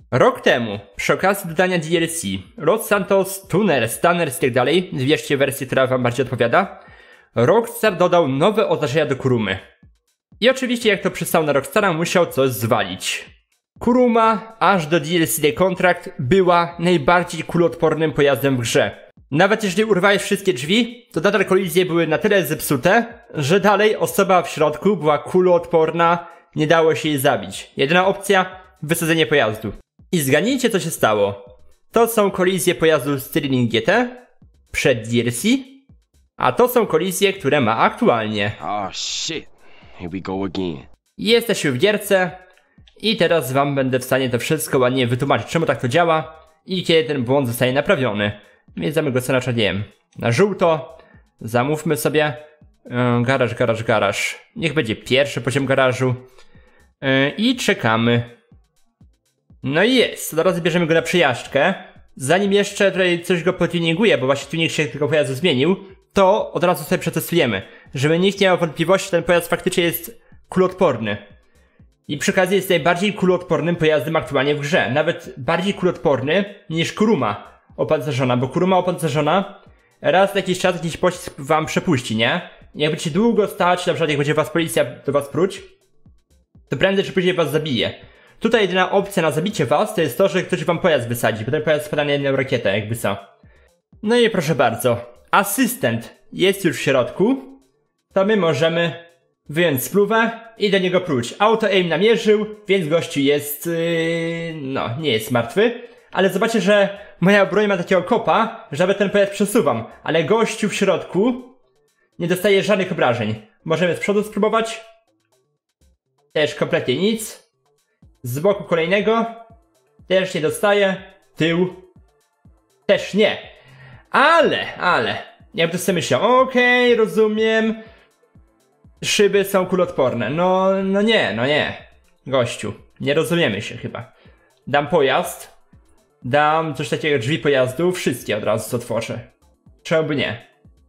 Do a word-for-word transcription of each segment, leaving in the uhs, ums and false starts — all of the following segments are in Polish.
Rok temu, przy okazji dodania D L C, Los Santos, Tunnels, Tunnels i tak dalej, wybierzcie wersję, która wam bardziej odpowiada, Rockstar dodał nowe oznaczenia do Kurumy. I oczywiście jak to przystało na Rockstara, musiał coś zwalić. Kuruma, aż do D L C Day Contract, była najbardziej kuloodpornym pojazdem w grze. Nawet jeżeli urwałeś wszystkie drzwi, to nadal kolizje były na tyle zepsute, że dalej osoba w środku była kuloodporna, nie dało się jej zabić. Jedyna opcja, wysadzenie pojazdu. I zgadnijcie, co się stało. To są kolizje pojazdu Stirling G T przed D L C, a to są kolizje, które ma aktualnie. Oh shit, here we go again. Jesteśmy w gierce i teraz wam będę w stanie to wszystko ładnie wytłumaczyć, czemu tak to działa i kiedy ten błąd zostanie naprawiony. Więc damy go co na nie wiem, na żółto. Zamówmy sobie yy, garaż, garaż, garaż. Niech będzie pierwszy poziom garażu. Yy, I czekamy. No i jest. Teraz bierzemy go na przejażdżkę. Zanim jeszcze tutaj coś go potuninguje, bo właśnie tuning się tego pojazdu zmienił, to od razu sobie przetestujemy, żeby nikt nie miał wątpliwości, że ten pojazd faktycznie jest kuloodporny. I przy okazji jest najbardziej kuloodpornym pojazdem aktualnie w grze. Nawet bardziej kuloodporny niż Kuruma opancerzona, bo Kuruma opancerzona raz na jakiś czas jakiś pocisk wam przepuści, nie? I jak będziecie długo stać, na przykład jak będzie was policja do was pruć, to prędzej czy później was zabije. Tutaj jedyna opcja na zabicie was to jest to, że ktoś wam pojazd wysadzi, bo ten pojazd spada na jedną rakietę, jakby co. No i proszę bardzo, asystent jest już w środku, to my możemy wyjąć spluwę i do niego próć. Auto aim namierzył, więc gościu jest, yy, no, nie jest martwy. Ale zobaczcie, że moja broń ma takiego kopa, że nawet ten pojazd przesuwam. Ale gościu w środku nie dostaje żadnych obrażeń. Możemy z przodu spróbować. Też kompletnie nic. Z boku kolejnego. Też nie dostaje. Tył. Też nie. Ale, ale. Ja bym sobie myślał, okej, okay, rozumiem. Szyby są kuloodporne. No, no nie, no nie. Gościu, nie rozumiemy się chyba. Dam pojazd. Dam coś takiego, drzwi pojazdu, wszystkie od razu otworzę. Czemu by nie?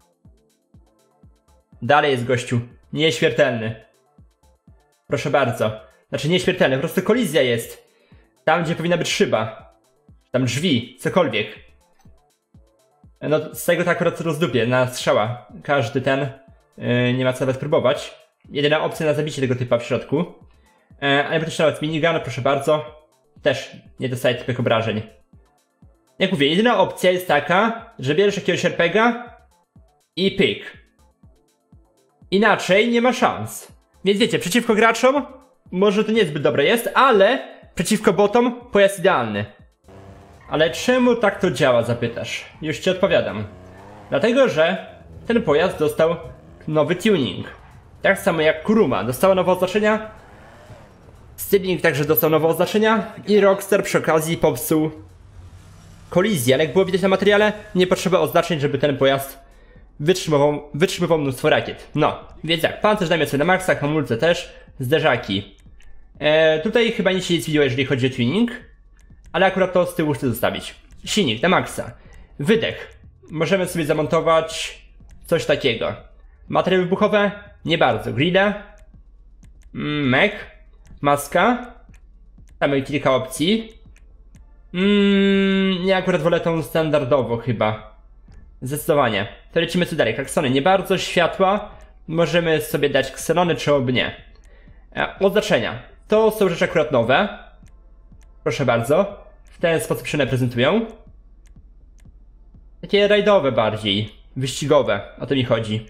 Dalej jest gościu. Nieśmiertelny. Proszę bardzo. Znaczy nieśmiertelny, po prostu kolizja jest. Tam, gdzie powinna być szyba. Tam drzwi, cokolwiek. No z tego tak akurat rozdupię, na strzała. Każdy ten yy, nie ma co nawet próbować. Jedyna opcja na zabicie tego typa w środku. Yy, ale też nawet minigun, proszę bardzo. Też nie dostaje typek obrażeń. Jak mówię, jedyna opcja jest taka, że bierzesz jakiegoś er pe ga i pyk. Inaczej nie ma szans. Więc wiecie, przeciwko graczom może to niezbyt dobre jest, ale przeciwko botom pojazd idealny. Ale czemu tak to działa, zapytasz? Już ci odpowiadam. Dlatego, że ten pojazd dostał nowy tuning. Tak samo jak Kuruma dostała nowe oznaczenia. Stirling także dostał nowe oznaczenia i Rockstar przy okazji popsuł kolizję, ale jak było widać na materiale, nie potrzeba oznaczeń, żeby ten pojazd wytrzymywał, wytrzymywał mnóstwo rakiet. No, więc jak, pancerz dajmy sobie na maksa, hamulce też, zderzaki. Eee, tutaj chyba nic się nie zmieniło, jeżeli chodzi o tuning, ale akurat to z tyłu chcę zostawić. Silnik na maksa. Wydech. Możemy sobie zamontować coś takiego. Materiały wybuchowe? Nie bardzo. Grille. Mech. Maska. Mamy kilka opcji. Mm, ja akurat wolę tą standardowo chyba. Zdecydowanie. To lecimy sobie dalej. Klaksony nie bardzo. Światła. Możemy sobie dać ksenony, czy oby nie. E, oznaczenia. To są rzeczy akurat nowe. Proszę bardzo. W ten sposób się one prezentują. Takie rajdowe bardziej. Wyścigowe. O to mi chodzi.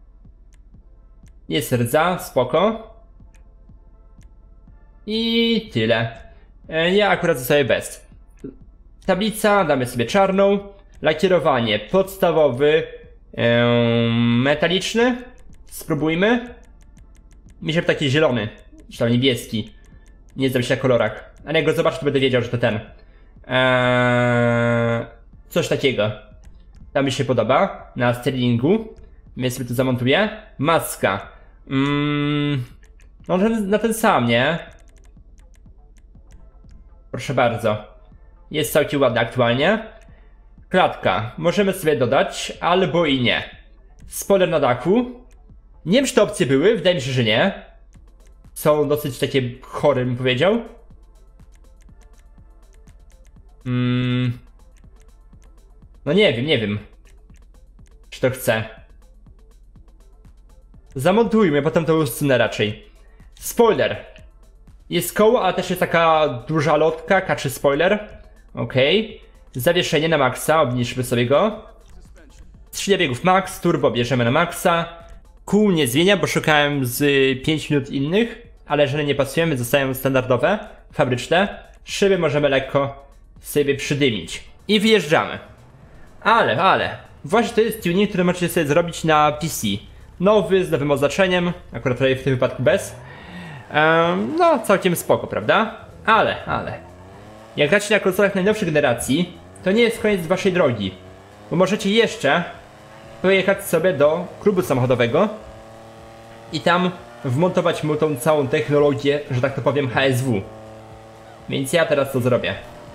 Jest rdza. Spoko. I tyle. E, ja akurat zostaję bez. Tablica, damy sobie czarną. Lakierowanie podstawowy, e, metaliczny. Spróbujmy. Mi się taki zielony, czy tam niebieski. Nie znam się na kolorach. Ale jak go zobaczę, to będę wiedział, że to ten. Eee, coś takiego. To mi się podoba. Na sterlingu. Więc sobie tu zamontuję. Maska. Mm, no ten, na ten sam, nie? Proszę bardzo. Jest całkiem ładna aktualnie. Klatka. Możemy sobie dodać, albo i nie. Spoiler na dachu. Nie wiem, czy te opcje były. Wydaje mi się, że nie. Są dosyć takie chore, bym powiedział. Mm. No nie wiem, nie wiem. Czy to chcę. Zamontujmy, potem to usunę raczej. Spoiler. Jest koło, ale też jest taka duża lotka, kaczy spoiler. Okej. Okay. Zawieszenie na maksa, obniżmy sobie go. Skrzynia biegów max, turbo bierzemy na maksa. Kół nie zmienia, bo szukałem z pięć minut innych, ale jeżeli nie pasujemy, zostają standardowe, fabryczne. Szyby możemy lekko sobie przydymić. I wyjeżdżamy. Ale, ale, właśnie to jest tuning, który możecie sobie zrobić na P C. Nowy, z nowym oznaczeniem, akurat tutaj w tym wypadku bez. Um, no, całkiem spoko, prawda? Ale, ale, jak gracie na konsolach najnowszej generacji, to nie jest koniec waszej drogi. Bo możecie jeszcze pojechać sobie do klubu samochodowego i tam wmontować mu tą całą technologię, że tak to powiem, H S W. Więc ja teraz to zrobię.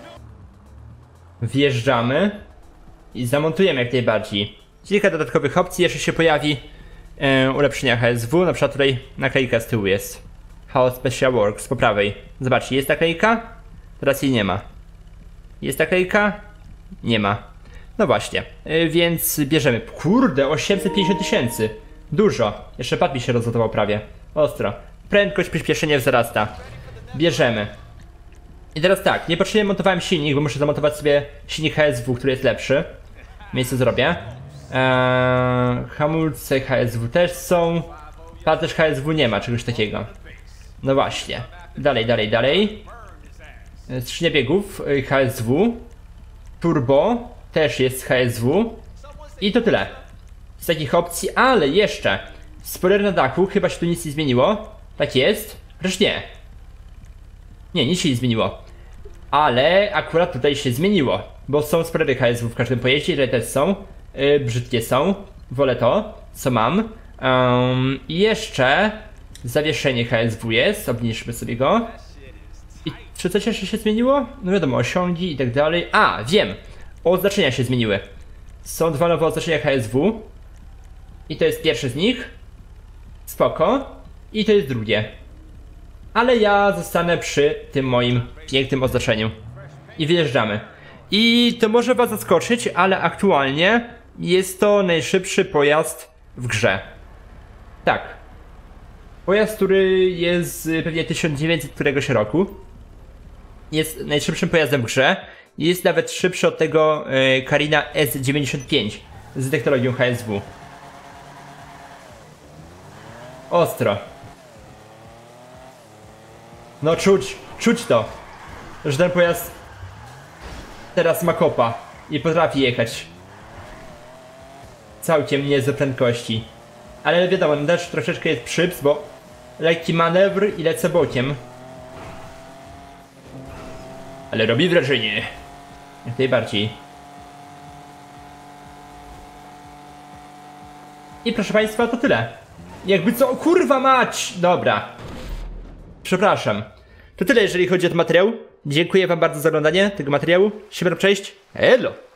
Wjeżdżamy i zamontujemy jak najbardziej. Kilka dodatkowych opcji jeszcze się pojawi. Yy, ulepszenia H S W, na przykład tutaj naklejka z tyłu jest. How Special Works po prawej. Zobaczcie, jest naklejka? Teraz jej nie ma. Jest naklejka? Nie ma. No właśnie, yy, więc bierzemy. Kurde, osiemset pięćdziesiąt tysięcy. Dużo. Jeszcze pad mi się rozładował prawie. Ostro. Prędkość, przyspieszenie wzrasta. Bierzemy. I teraz tak, niepotrzebnie montowałem silnik, bo muszę zamontować sobie silnik H S W, który jest lepszy. Więc co zrobię? Eee, hamulce H S W też są. Pad też H S W nie ma, czegoś takiego. No właśnie. Dalej, dalej, dalej. Skrzynia biegów H S W. Turbo też jest H S W. I to tyle z takich opcji, ale jeszcze spoiler na dachu, chyba się tu nic nie zmieniło. Tak jest? Przecież nie. Nie, nic się nie zmieniło. Ale akurat tutaj się zmieniło, bo są spoilery H S W w każdym pojeździe, tutaj też są. Yy, brzydkie są. Wolę to, co mam. Um, I jeszcze zawieszenie H S W jest, obniżmy sobie go. I czy coś jeszcze się zmieniło? No wiadomo, osiągi i tak dalej. A, wiem! Oznaczenia się zmieniły. Są dwa nowe oznaczenia H S W. I to jest pierwsze z nich. Spoko. I to jest drugie. Ale ja zostanę przy tym moim pięknym oznaczeniu. I wyjeżdżamy. I to może was zaskoczyć, ale aktualnie jest to najszybszy pojazd w grze. Tak. Pojazd, który jest pewnie tysiąc dziewięćset któregoś roku. Jest najszybszym pojazdem w grze. Jest nawet szybszy od tego yy, Carina S dziewięćdziesiąt pięć z technologią H S W. Ostro. No czuć, czuć to, że ten pojazd teraz ma kopa i potrafi jechać całkiem niezłe prędkości. Ale wiadomo, no też troszeczkę jest przyps, bo lekki manewr i lecę bokiem. Ale robi wrażenie. Jak najbardziej. I proszę państwa, to tyle. Jakby co, kurwa mać! Dobra. Przepraszam. To tyle, jeżeli chodzi o ten materiał. Dziękuję wam bardzo za oglądanie tego materiału. Siemano, cześć. Elo!